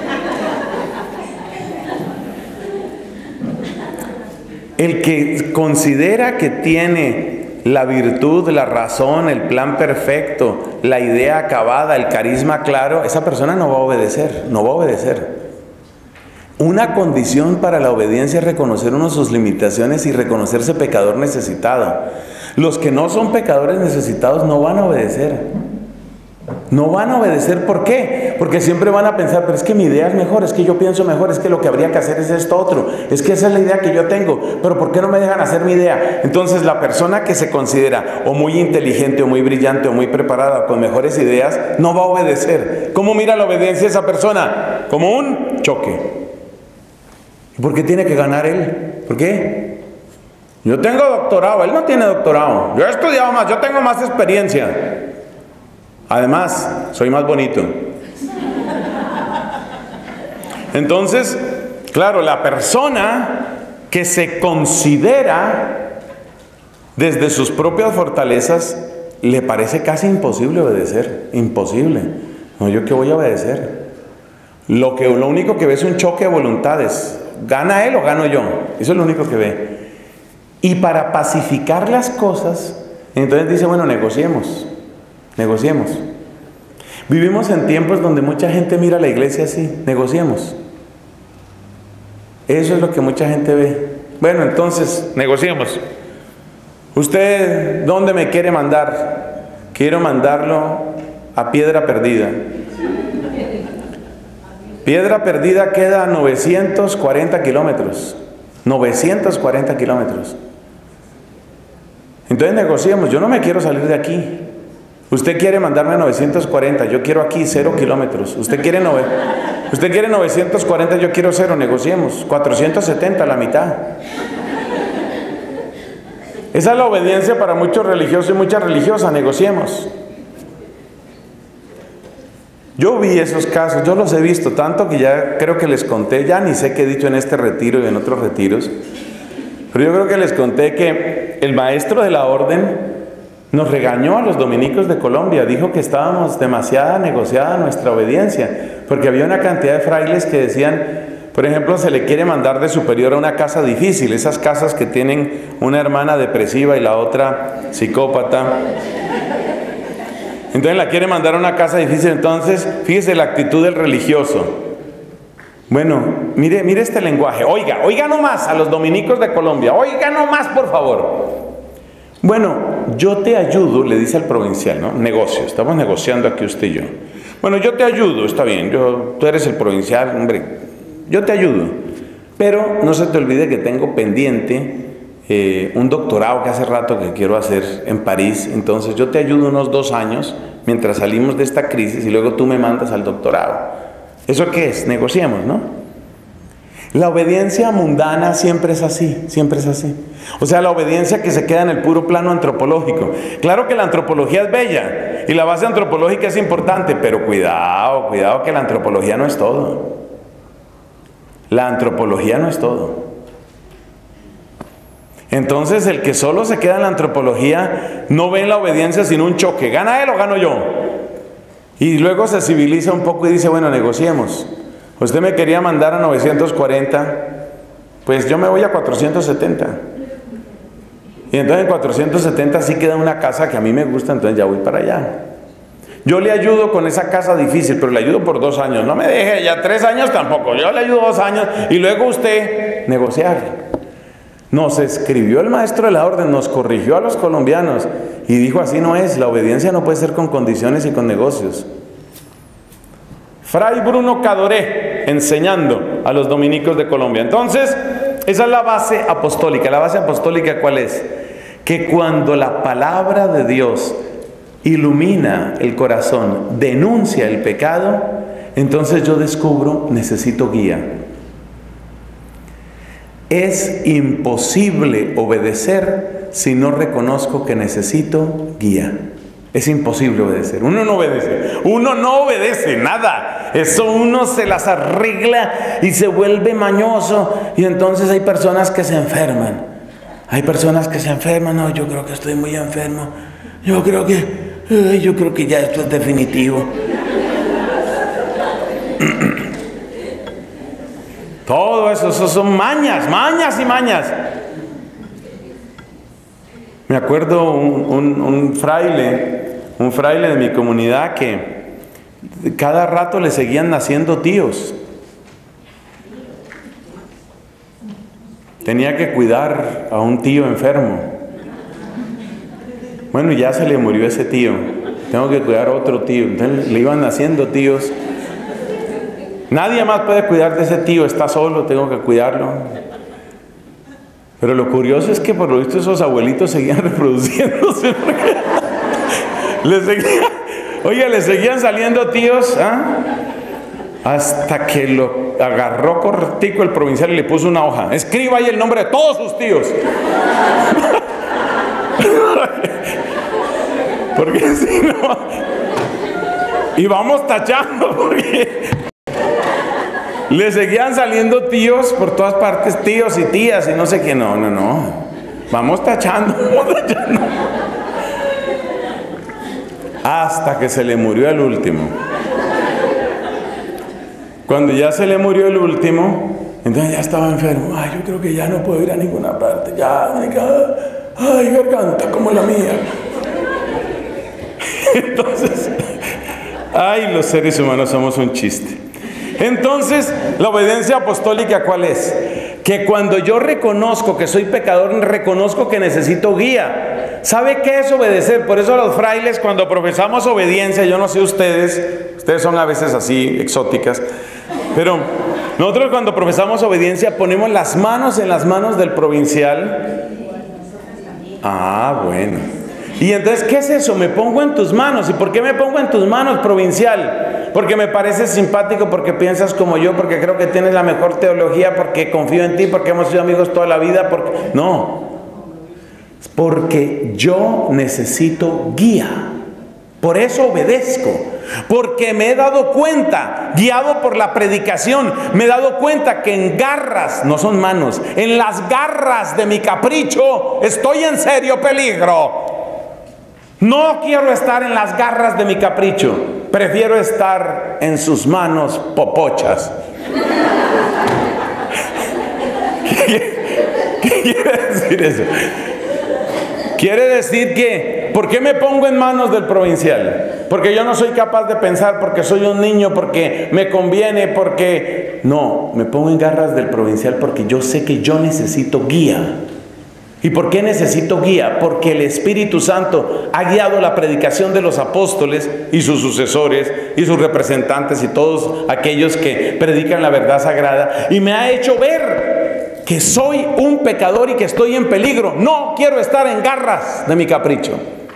El que considera que tiene la virtud, la razón, el plan perfecto, la idea acabada, el carisma claro, esa persona no va a obedecer, no va a obedecer. Una condición para la obediencia es reconocer uno sus limitaciones y reconocerse pecador necesitado. Los que no son pecadores necesitados no van a obedecer. No van a obedecer, ¿por qué? Porque siempre van a pensar, pero es que mi idea es mejor, es que yo pienso mejor, es que lo que habría que hacer es esto otro, es que esa es la idea que yo tengo, pero ¿por qué no me dejan hacer mi idea? Entonces la persona que se considera o muy inteligente o muy brillante o muy preparada o con mejores ideas, no va a obedecer. ¿Cómo mira la obediencia esa persona? Como un choque. ¿Por qué tiene que ganar él? ¿Por qué? Yo tengo doctorado, él no tiene doctorado, yo he estudiado más, yo tengo más experiencia. Además, soy más bonito. Entonces, claro, la persona que se considera desde sus propias fortalezas, le parece casi imposible obedecer. Imposible. No, ¿yo qué voy a obedecer? Lo, que, lo único que ve es un choque de voluntades. ¿Gana él o gano yo? Eso es lo único que ve. Y para pacificar las cosas, entonces dice, bueno, negociemos. Negociemos. Vivimos en tiempos donde mucha gente mira a la iglesia así. Negociemos. Eso es lo que mucha gente ve. Bueno, entonces, negociemos. ¿Usted dónde me quiere mandar? Quiero mandarlo a Piedra Perdida. Piedra Perdida queda a novecientos cuarenta kilómetros. novecientos cuarenta kilómetros. Entonces negociemos. Yo no me quiero salir de aquí. Usted quiere mandarme a novecientos cuarenta, yo quiero aquí cero kilómetros. Usted quiere, nove... Usted quiere novecientos cuarenta, yo quiero cero, negociemos. cuatrocientos setenta, la mitad. Esa es la obediencia para muchos religiosos y muchas religiosas, negociemos. Yo vi esos casos, yo los he visto tanto que ya creo que les conté, ya ni sé qué he dicho en este retiro y en otros retiros, pero yo creo que les conté que el maestro de la orden nos regañó a los dominicos de Colombia, dijo que estábamos demasiado negociada nuestra obediencia, porque había una cantidad de frailes que decían, por ejemplo, se le quiere mandar de superior a una casa difícil, esas casas que tienen una hermana depresiva y la otra psicópata. Entonces la quiere mandar a una casa difícil, entonces fíjese la actitud del religioso. Bueno, mire, mire este lenguaje, oiga, oiga nomás a los dominicos de Colombia, oiga nomás por favor. Bueno, yo te ayudo, le dice al provincial, ¿no? Negocio, estamos negociando aquí usted y yo. Bueno, yo te ayudo, está bien, yo, tú eres el provincial, hombre, yo te ayudo. Pero no se te olvide que tengo pendiente eh, un doctorado que hace rato que quiero hacer en París. Entonces yo te ayudo unos dos años mientras salimos de esta crisis y luego tú me mandas al doctorado. ¿Eso qué es? Negociemos, ¿no? La obediencia mundana siempre es así, siempre es así. O sea, la obediencia que se queda en el puro plano antropológico. Claro que la antropología es bella y la base antropológica es importante, pero cuidado, cuidado que la antropología no es todo. La antropología no es todo. Entonces el que solo se queda en la antropología no ve en la obediencia sino un choque. ¿Gana él o gano yo? Y luego se civiliza un poco y dice, bueno, negociemos. Usted me quería mandar a novecientos cuarenta, pues yo me voy a cuatrocientos setenta. Y entonces en cuatrocientos setenta sí queda una casa que a mí me gusta, entonces ya voy para allá. Yo le ayudo con esa casa difícil, pero le ayudo por dos años. No me deje ya tres años tampoco. Yo le ayudo dos años y luego usted negociar. Nos escribió el maestro de la orden, nos corrigió a los colombianos y dijo: así no es, la obediencia no puede ser con condiciones y con negocios. Fray Bruno Cadoré, enseñando a los dominicos de Colombia. Entonces, esa es la base apostólica. ¿La base apostólica cuál es? Que cuando la palabra de Dios ilumina el corazón, denuncia el pecado, entonces yo descubro, necesito guía. Es imposible obedecer si no reconozco que necesito guía. Es imposible obedecer. Uno no obedece. Uno no obedece nada. Eso uno se las arregla y se vuelve mañoso. Y entonces hay personas que se enferman. Hay personas que se enferman. No, yo creo que estoy muy enfermo. Yo creo que, ay, yo creo que ya esto es definitivo. Todo eso, eso son mañas, mañas y mañas. Me acuerdo un, un, un fraile, un fraile de mi comunidad que cada rato le seguían naciendo tíos. Tenía que cuidar a un tío enfermo. Bueno, ya se le murió ese tío. Tengo que cuidar a otro tío. Entonces le iban naciendo tíos. Nadie más puede cuidar de ese tío, está solo, tengo que cuidarlo. Pero lo curioso es que por lo visto esos abuelitos seguían reproduciéndose. Le seguían, oiga, le seguían saliendo tíos, ¿ah? Hasta que lo agarró cortico el provincial y le puso una hoja. Escriba ahí el nombre de todos sus tíos. Porque si no... Y vamos tachando porque... Le seguían saliendo tíos por todas partes, tíos y tías y no sé qué. No, no, no. Vamos tachando, vamos tachando. Hasta que se le murió el último. Cuando ya se le murió el último, entonces ya estaba enfermo. Ay, yo creo que ya no puedo ir a ninguna parte. Ya, ay, garganta como la mía. Entonces, ay, los seres humanos somos un chiste. Entonces, la obediencia apostólica, ¿cuál es? Que cuando yo reconozco que soy pecador, reconozco que necesito guía. ¿Sabe qué es obedecer? Por eso los frailes, cuando profesamos obediencia, yo no sé ustedes, ustedes son a veces así exóticas, pero nosotros cuando profesamos obediencia ponemos las manos en las manos del provincial. Ah, bueno. Y entonces, ¿qué es eso? Me pongo en tus manos. ¿Y por qué me pongo en tus manos, provincial? Porque me pareces simpático, porque piensas como yo, porque creo que tienes la mejor teología, porque confío en ti, porque hemos sido amigos toda la vida, porque... No. Porque yo necesito guía. Por eso obedezco. Porque me he dado cuenta, guiado por la predicación, me he dado cuenta que en garras, no son manos, en las garras de mi capricho, estoy en serio peligro. No quiero estar en las garras de mi capricho. Prefiero estar en sus manos popochas. ¿Qué, qué quiere decir eso? Quiere decir que, ¿por qué me pongo en manos del provincial? Porque yo no soy capaz de pensar, porque soy un niño, porque me conviene, porque... No, me pongo en garras del provincial porque yo sé que yo necesito guía. ¿Y por qué necesito guía? Porque el Espíritu Santo ha guiado la predicación de los apóstoles y sus sucesores y sus representantes y todos aquellos que predican la verdad sagrada, y me ha hecho ver que soy un pecador y que estoy en peligro. No quiero estar en garras de mi capricho.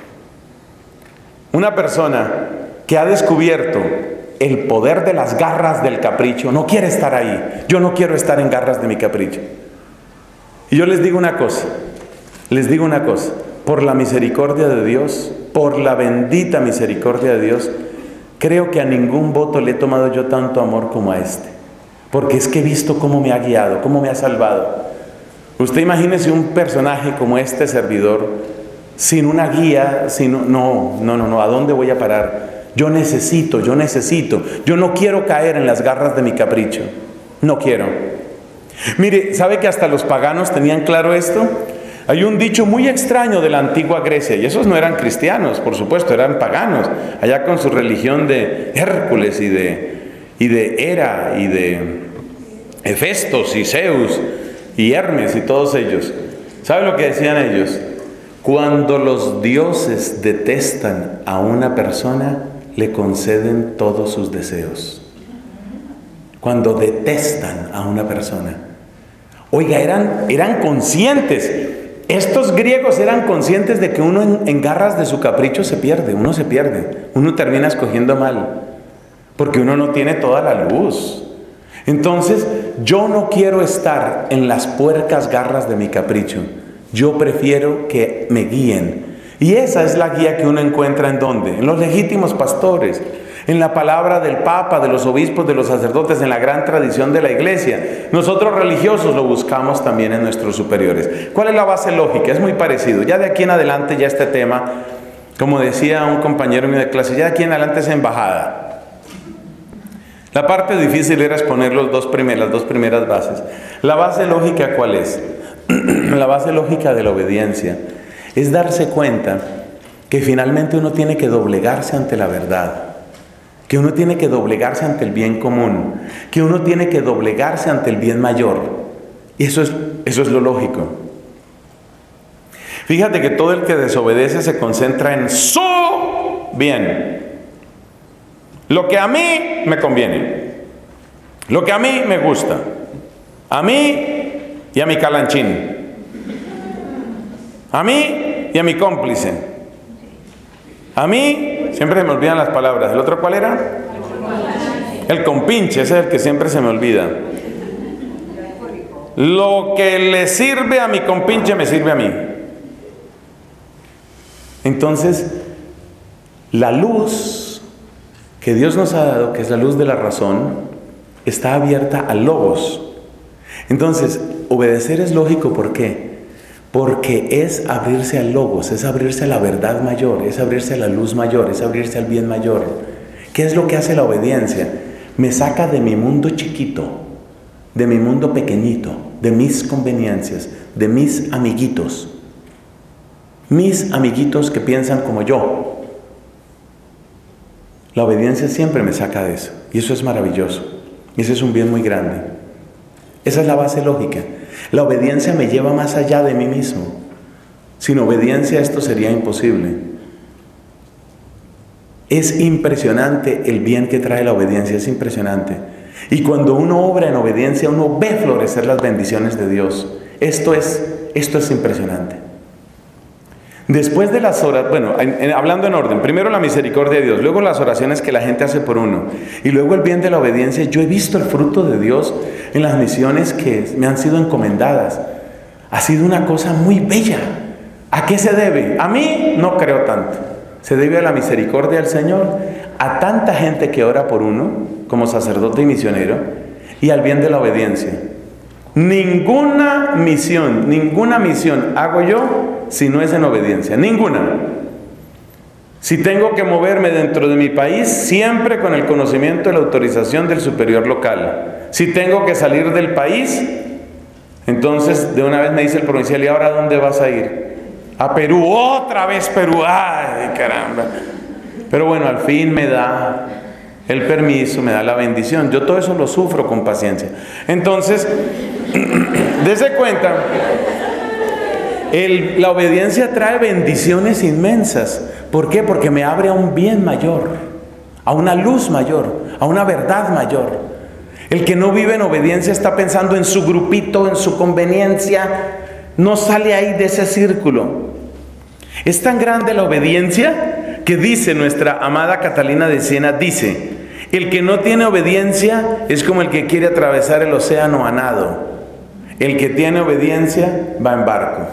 Una persona que ha descubierto el poder de las garras del capricho no quiere estar ahí. Yo no quiero estar en garras de mi capricho. Y yo les digo una cosa, les digo una cosa, por la misericordia de Dios, por la bendita misericordia de Dios, creo que a ningún voto le he tomado yo tanto amor como a este, porque es que he visto cómo me ha guiado, cómo me ha salvado. Usted imagínese un personaje como este servidor, sin una guía, sin, no, no, no, no, ¿a dónde voy a parar? Yo necesito, yo necesito, yo no quiero caer en las garras de mi capricho, no quiero. Mire, ¿sabe que hasta los paganos tenían claro esto? Hay un dicho muy extraño de la antigua Grecia, y esos no eran cristianos, por supuesto, eran paganos, allá con su religión de Hércules y de, y de Hera y de Hefestos y Zeus y Hermes y todos ellos. ¿Sabe lo que decían ellos? Cuando los dioses detestan a una persona, le conceden todos sus deseos. Cuando detestan a una persona. Oiga, eran, eran conscientes. Estos griegos eran conscientes de que uno en, en garras de su capricho se pierde, uno se pierde, uno termina escogiendo mal, porque uno no tiene toda la luz. Entonces, yo no quiero estar en las puercas garras de mi capricho, yo prefiero que me guíen. Y esa es la guía que uno encuentra ¿en dónde? En los legítimos pastores, en la palabra del Papa, de los obispos, de los sacerdotes, en la gran tradición de la Iglesia. Nosotros religiosos lo buscamos también en nuestros superiores. ¿Cuál es la base lógica? Es muy parecido. Ya de aquí en adelante ya este tema, como decía un compañero mío de clase, ya de aquí en adelante es embajada. La parte difícil era exponer los dos primer, las dos primeras bases. La base lógica, ¿cuál es? La base lógica de la obediencia es darse cuenta que finalmente uno tiene que doblegarse ante la verdad, que uno tiene que doblegarse ante el bien común, que uno tiene que doblegarse ante el bien mayor. Y eso es, eso es lo lógico. Fíjate que todo el que desobedece se concentra en su bien. Lo que a mí me conviene, lo que a mí me gusta, a mí y a mi calanchín, a mí y a mi cómplice, a mí, siempre se me olvidan las palabras. ¿El otro cuál era? El compinche, ese es el que siempre se me olvida. Lo que le sirve a mi compinche me sirve a mí. Entonces, la luz que Dios nos ha dado, que es la luz de la razón, está abierta al logos. Entonces, obedecer es lógico, ¿por qué? Porque es abrirse al logos, es abrirse a la verdad mayor, es abrirse a la luz mayor, es abrirse al bien mayor. ¿Qué es lo que hace la obediencia? Me saca de mi mundo chiquito, de mi mundo pequeñito, de mis conveniencias, de mis amiguitos. Mis amiguitos que piensan como yo. La obediencia siempre me saca de eso, y eso es maravilloso, y ese es un bien muy grande. Esa es la base lógica. La obediencia me lleva más allá de mí mismo. Sin obediencia esto sería imposible. Es impresionante el bien que trae la obediencia, es impresionante. Y cuando uno obra en obediencia, uno ve florecer las bendiciones de Dios. Esto es, esto es impresionante. Después de las horas, bueno, en, en, hablando en orden, primero la misericordia de Dios, luego las oraciones que la gente hace por uno, y luego el bien de la obediencia. Yo he visto el fruto de Dios en las misiones que me han sido encomendadas. Ha sido una cosa muy bella. ¿A qué se debe? A mí no creo tanto. Se debe a la misericordia del Señor, a tanta gente que ora por uno, como sacerdote y misionero, y al bien de la obediencia. Ninguna misión, ninguna misión hago yo si no es en obediencia, ninguna. Si tengo que moverme dentro de mi país, siempre con el conocimiento y la autorización del superior local. Si tengo que salir del país, entonces de una vez me dice el provincial, ¿y ahora dónde vas a ir? A Perú, otra vez Perú, ay caramba. Pero bueno, al fin me da el permiso, me da la bendición. Yo todo eso lo sufro con paciencia. Entonces, dése cuenta, el, la obediencia trae bendiciones inmensas. ¿Por qué? Porque me abre a un bien mayor, a una luz mayor, a una verdad mayor. El que no vive en obediencia está pensando en su grupito, en su conveniencia, no sale ahí de ese círculo. Es tan grande la obediencia que dice nuestra amada Catalina de Siena, dice, el que no tiene obediencia es como el que quiere atravesar el océano a nado. El que tiene obediencia va en barco.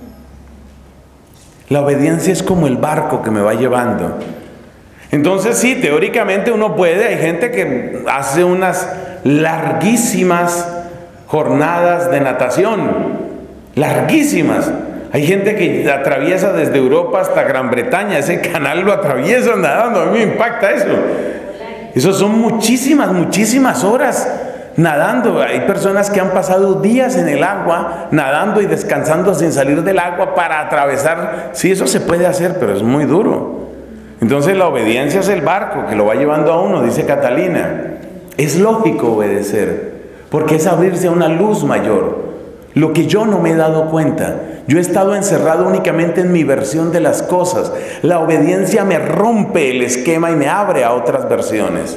La obediencia es como el barco que me va llevando. Entonces sí, teóricamente uno puede, hay gente que hace unas larguísimas jornadas de natación, larguísimas. Hay gente que atraviesa desde Europa hasta Gran Bretaña, ese canal lo atraviesan nadando, a mí me impacta eso. Eso son muchísimas, muchísimas horas nadando. Hay personas que han pasado días en el agua, nadando y descansando sin salir del agua para atravesar. Sí, eso se puede hacer, pero es muy duro. Entonces la obediencia es el barco que lo va llevando a uno, dice Catalina. Es lógico obedecer, porque es abrirse a una luz mayor. Lo que yo no me he dado cuenta, yo he estado encerrado únicamente en mi versión de las cosas. La obediencia me rompe el esquema y me abre a otras versiones.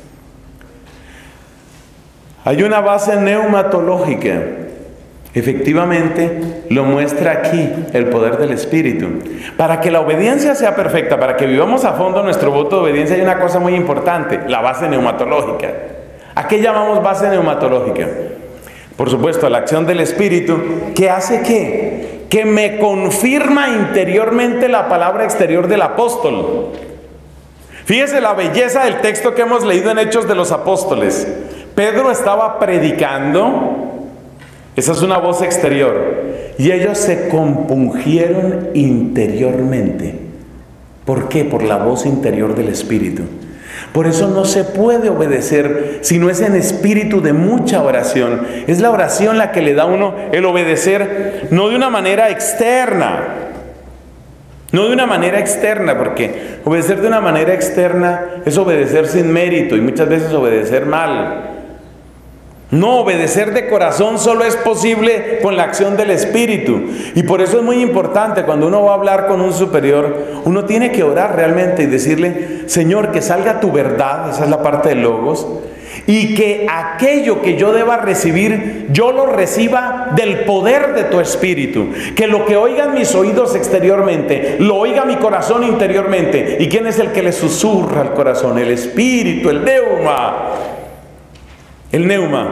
Hay una base neumatológica. Efectivamente, lo muestra aquí el poder del Espíritu. Para que la obediencia sea perfecta, para que vivamos a fondo nuestro voto de obediencia, hay una cosa muy importante: la base neumatológica. ¿A qué llamamos base neumatológica? Por supuesto, a la acción del Espíritu, que hace ¿qué? Que me confirma interiormente la palabra exterior del apóstol. Fíjese la belleza del texto que hemos leído en Hechos de los Apóstoles. Pedro estaba predicando. Esa es una voz exterior. Y ellos se compungieron interiormente. ¿Por qué? Por la voz interior del Espíritu. Por eso no se puede obedecer si no es en espíritu de mucha oración. Es la oración la que le da a uno el obedecer, no de una manera externa. No de una manera externa, porque obedecer de una manera externa es obedecer sin mérito y muchas veces obedecer mal. No, obedecer de corazón solo es posible con la acción del Espíritu. Y por eso es muy importante, cuando uno va a hablar con un superior, uno tiene que orar realmente y decirle: Señor, que salga tu verdad, esa es la parte de logos, y que aquello que yo deba recibir, yo lo reciba del poder de tu Espíritu. Que lo que oigan mis oídos exteriormente, lo oiga mi corazón interiormente. ¿Y quién es el que le susurra al corazón? El Espíritu, el neuma. El neuma.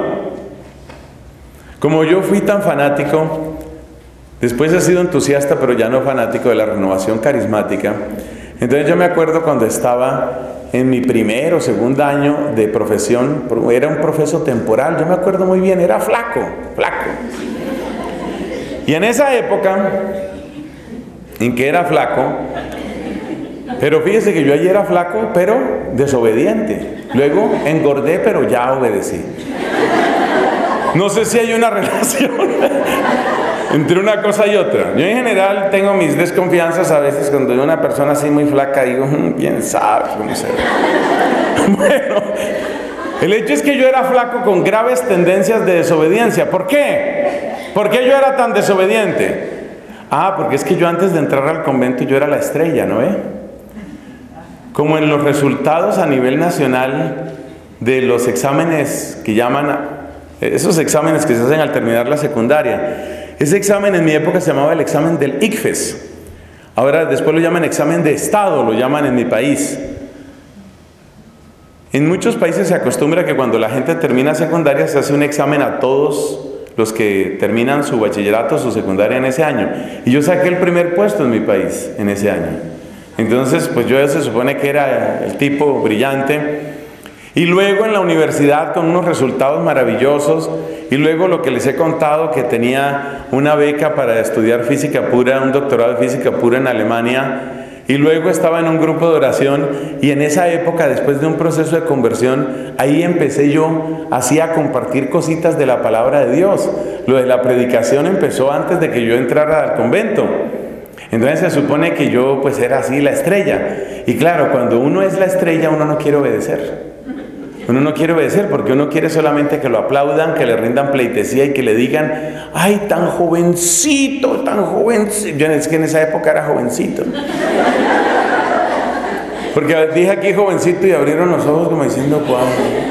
Como yo fui tan fanático, después he sido entusiasta, pero ya no fanático de la renovación carismática. Entonces yo me acuerdo cuando estaba en mi primer o segundo año de profesión, era un profeso temporal, yo me acuerdo muy bien, era flaco, flaco. Y en esa época, en que era flaco, pero fíjese que yo allí era flaco, pero desobediente. Luego engordé, pero ya obedecí. No sé si hay una relación entre una cosa y otra. Yo en general tengo mis desconfianzas a veces cuando veo una persona así muy flaca, digo, quién sabe cómo se ve. Bueno, el hecho es que yo era flaco con graves tendencias de desobediencia. ¿Por qué? ¿Por qué yo era tan desobediente? Ah, porque es que yo antes de entrar al convento yo era la estrella, ¿no ve? Como en los resultados a nivel nacional de los exámenes que llaman, esos exámenes que se hacen al terminar la secundaria. Ese examen en mi época se llamaba el examen del I C F E S. Ahora después lo llaman examen de Estado, lo llaman en mi país. En muchos países se acostumbra que cuando la gente termina secundaria se hace un examen a todos los que terminan su bachillerato, su secundaria en ese año. Y yo saqué el primer puesto en mi país en ese año. Entonces, pues yo se supone que era el tipo brillante. Y luego en la universidad con unos resultados maravillosos. Y luego lo que les he contado, que tenía una beca para estudiar física pura, un doctorado de física pura en Alemania. Y luego estaba en un grupo de oración. Y en esa época, después de un proceso de conversión, ahí empecé yo así a compartir cositas de la palabra de Dios. Lo de la predicación empezó antes de que yo entrara al convento. Entonces se supone que yo pues era así la estrella. Y claro, cuando uno es la estrella, uno no quiere obedecer. Uno no quiere obedecer porque uno quiere solamente que lo aplaudan, que le rindan pleitesía y que le digan: ¡ay, tan jovencito, tan jovencito! Yo es que en esa época era jovencito. Porque dije aquí jovencito y abrieron los ojos como diciendo: ¿cuándo?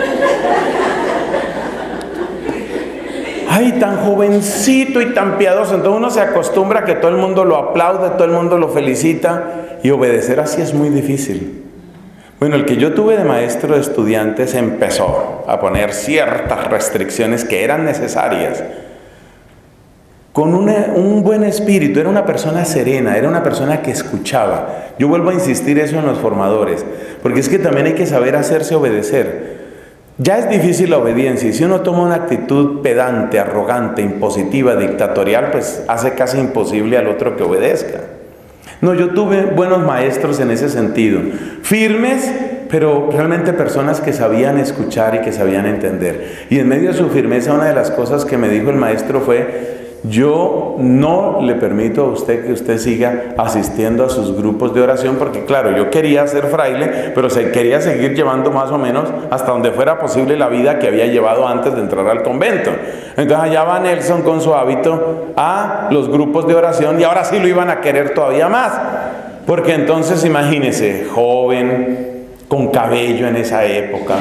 ¡ay, tan jovencito y tan piadoso! Entonces uno se acostumbra a que todo el mundo lo aplaude, todo el mundo lo felicita, y obedecer así es muy difícil. Bueno, el que yo tuve de maestro de estudiantes empezó a poner ciertas restricciones que eran necesarias. Con una, un buen espíritu, era una persona serena, era una persona que escuchaba. Yo vuelvo a insistir eso en los formadores, porque es que también hay que saber hacerse obedecer. Ya es difícil la obediencia, y si uno toma una actitud pedante, arrogante, impositiva, dictatorial, pues hace casi imposible al otro que obedezca. No, yo tuve buenos maestros en ese sentido, firmes, pero realmente personas que sabían escuchar y que sabían entender. Y en medio de su firmeza, una de las cosas que me dijo el maestro fue: yo no le permito a usted que usted siga asistiendo a sus grupos de oración, porque claro, yo quería ser fraile, pero se quería seguir llevando más o menos hasta donde fuera posible la vida que había llevado antes de entrar al convento. Entonces allá va Nelson con su hábito a los grupos de oración, y ahora sí lo iban a querer todavía más, porque entonces imagínese, joven, con cabello en esa época,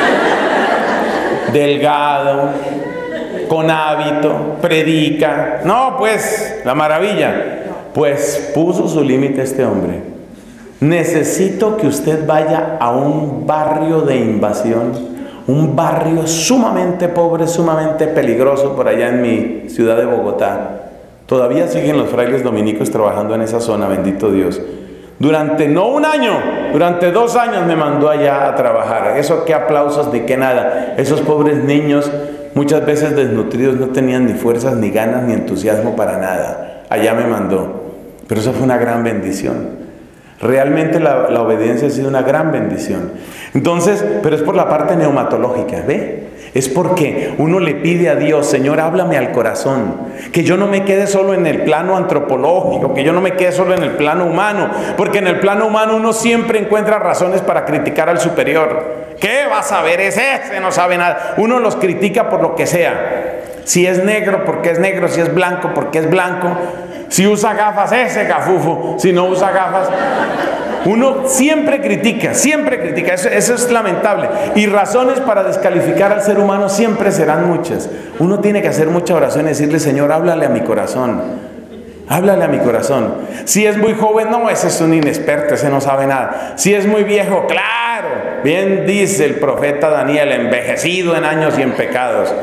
delgado, con hábito, predica. No, pues, la maravilla. Pues puso su límite este hombre. Necesito que usted vaya a un barrio de invasión, un barrio sumamente pobre, sumamente peligroso por allá en mi ciudad de Bogotá. Todavía siguen los frailes dominicos trabajando en esa zona, bendito Dios. Durante no un año, durante dos años me mandó allá a trabajar. Eso qué aplausos ni qué nada. Esos pobres niños, muchas veces desnutridos, no tenían ni fuerzas, ni ganas, ni entusiasmo para nada. Allá me mandó. Pero eso fue una gran bendición. Realmente la, la obediencia ha sido una gran bendición. Entonces, pero es por la parte neumatológica, ¿ve? Es porque uno le pide a Dios: Señor, háblame al corazón, que yo no me quede solo en el plano antropológico, que yo no me quede solo en el plano humano, porque en el plano humano uno siempre encuentra razones para criticar al superior. ¿Qué vas a ver? Es ese, no sabe nada. Uno los critica por lo que sea. Si es negro, porque es negro; si es blanco, porque es blanco; si usa gafas, ese gafufo; si no usa gafas. Uno siempre critica, siempre critica. Eso, eso es lamentable. Y razones para descalificar al ser humano siempre serán muchas. Uno tiene que hacer mucha oración y decirle: Señor, háblale a mi corazón. Háblale a mi corazón. Si es muy joven, no, ese es un inexperto, ese no sabe nada. Si es muy viejo, claro, bien dice el profeta Daniel, envejecido en años y en pecados.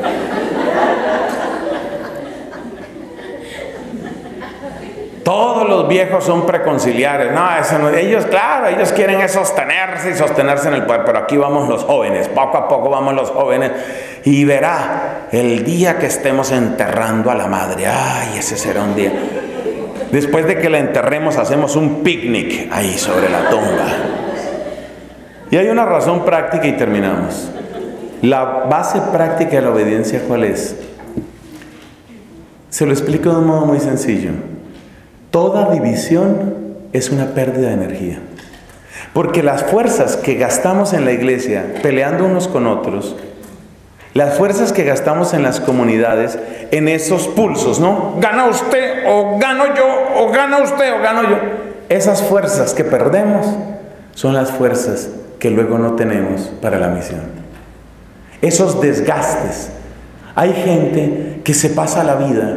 Todos los viejos son preconciliares. No, eso no, ellos, claro, ellos quieren es sostenerse y sostenerse en el poder, pero aquí vamos los jóvenes, poco a poco vamos los jóvenes, y verá el día que estemos enterrando a la madre. Ay, ese será un día. Después de que la enterremos, hacemos un picnic ahí sobre la tumba. Y hay una razón práctica y terminamos. La base práctica de la obediencia, ¿cuál es? Se lo explico de un modo muy sencillo. Toda división es una pérdida de energía. Porque las fuerzas que gastamos en la iglesia peleando unos con otros, las fuerzas que gastamos en las comunidades, en esos pulsos, ¿no? Gana usted, o gano yo, o gana usted, o gano yo. Esas fuerzas que perdemos son las fuerzas que luego no tenemos para la misión. Esos desgastes. Hay gente que se pasa la vida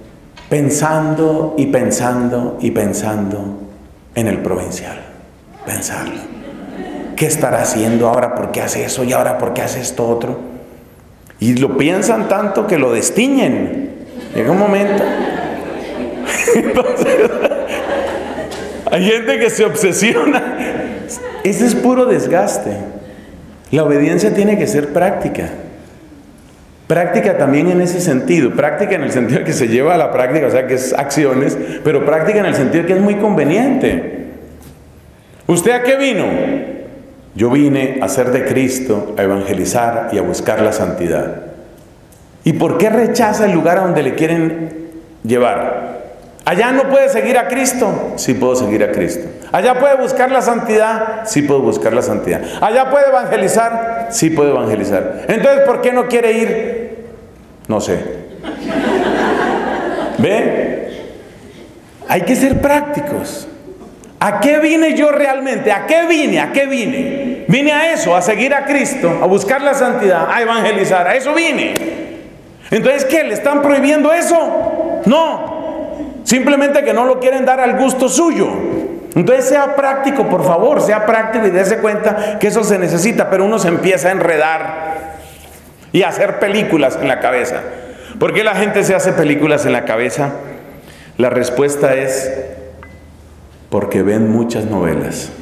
pensando y pensando y pensando en el provincial. Pensarlo. ¿Qué estará haciendo ahora? ¿Por qué hace eso? ¿Y ahora por qué hace esto otro? Y lo piensan tanto que lo destiñen. Llega un momento. Entonces, hay gente que se obsesiona. Ese es puro desgaste. La obediencia tiene que ser práctica. Práctica también en ese sentido. Práctica en el sentido de que se lleva a la práctica, o sea que es acciones, pero práctica en el sentido de que es muy conveniente. ¿Usted a qué vino? Yo vine a ser de Cristo, a evangelizar y a buscar la santidad. ¿Y por qué rechaza el lugar a donde le quieren llevar? ¿Allá no puede seguir a Cristo? Sí puedo seguir a Cristo. ¿Allá puede buscar la santidad? Sí puedo buscar la santidad. ¿Allá puede evangelizar? Sí puedo evangelizar. Entonces, ¿por qué no quiere ir? No sé. ¿Ve? Hay que ser prácticos. ¿A qué vine yo realmente? ¿A qué vine? ¿A qué vine? Vine a eso, a seguir a Cristo, a buscar la santidad, a evangelizar. A eso vine. Entonces, ¿qué? ¿Le están prohibiendo eso? No. Simplemente que no lo quieren dar al gusto suyo. Entonces sea práctico, por favor, sea práctico y dése cuenta que eso se necesita, pero uno se empieza a enredar y a hacer películas en la cabeza. ¿Por qué la gente se hace películas en la cabeza? La respuesta es porque ven muchas novelas.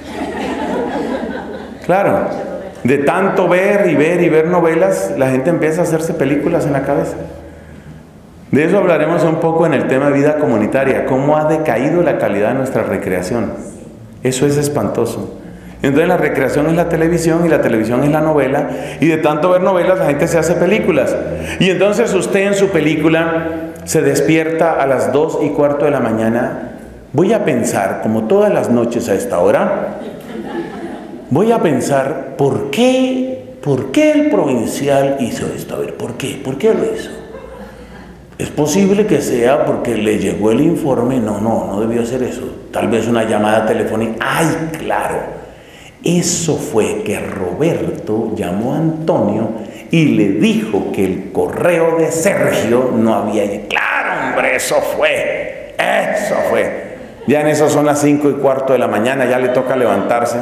Claro, de tanto ver y ver y ver novelas, la gente empieza a hacerse películas en la cabeza. De eso hablaremos un poco en el tema de vida comunitaria, cómo ha decaído la calidad de nuestra recreación. Eso es espantoso. Entonces la recreación es la televisión y la televisión es la novela, y de tanto ver novelas la gente se hace películas. Y entonces usted en su película se despierta a las dos y cuarto de la mañana. Voy a pensar, como todas las noches a esta hora, voy a pensar por qué, por qué el provincial hizo esto. A ver, ¿por qué? ¿Por qué lo hizo? Es posible que sea porque le llegó el informe. No, no, no debió hacer eso. Tal vez una llamada telefónica. ¡Ay, claro! Eso fue que Roberto llamó a Antonio y le dijo que el correo de Sergio no había llegado. ¡Claro, hombre! Eso fue. Eso fue. Ya en eso son las cinco y cuarto de la mañana, ya le toca levantarse.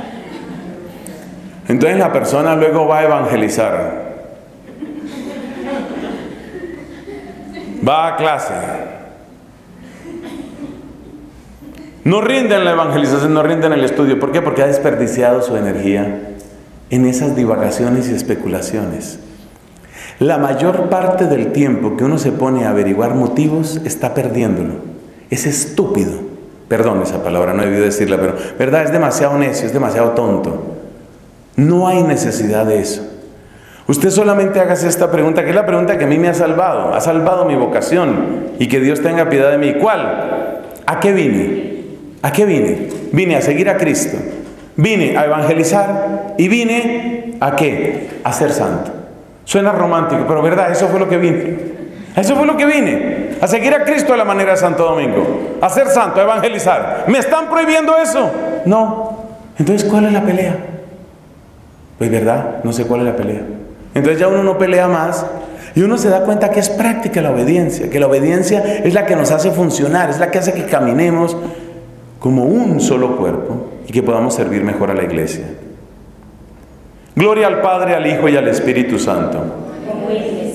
Entonces la persona luego va a evangelizar. Va a clase. No rinde en la evangelización, no rinde en el estudio. ¿Por qué? Porque ha desperdiciado su energía en esas divagaciones y especulaciones. La mayor parte del tiempo que uno se pone a averiguar motivos está perdiéndolo. Es estúpido. Perdón esa palabra, no he debido decirla, pero verdad, es demasiado necio, es demasiado tonto. No hay necesidad de eso. Usted solamente hágase esta pregunta, que es la pregunta que a mí me ha salvado. Ha salvado mi vocación. Y que Dios tenga piedad de mí. ¿Cuál? ¿A qué vine? ¿A qué vine? Vine a seguir a Cristo. Vine a evangelizar. ¿Y vine a qué? A ser santo. Suena romántico, pero verdad, eso fue lo que vine. Eso fue lo que vine. A seguir a Cristo a la manera de Santo Domingo. A ser santo, a evangelizar. ¿Me están prohibiendo eso? No. Entonces, ¿cuál es la pelea? Pues verdad, no sé cuál es la pelea. Entonces ya uno no pelea más. Y uno se da cuenta que es práctica la obediencia. Que la obediencia es la que nos hace funcionar. Es la que hace que caminemos como un solo cuerpo y que podamos servir mejor a la iglesia. Gloria al Padre, al Hijo y al Espíritu Santo.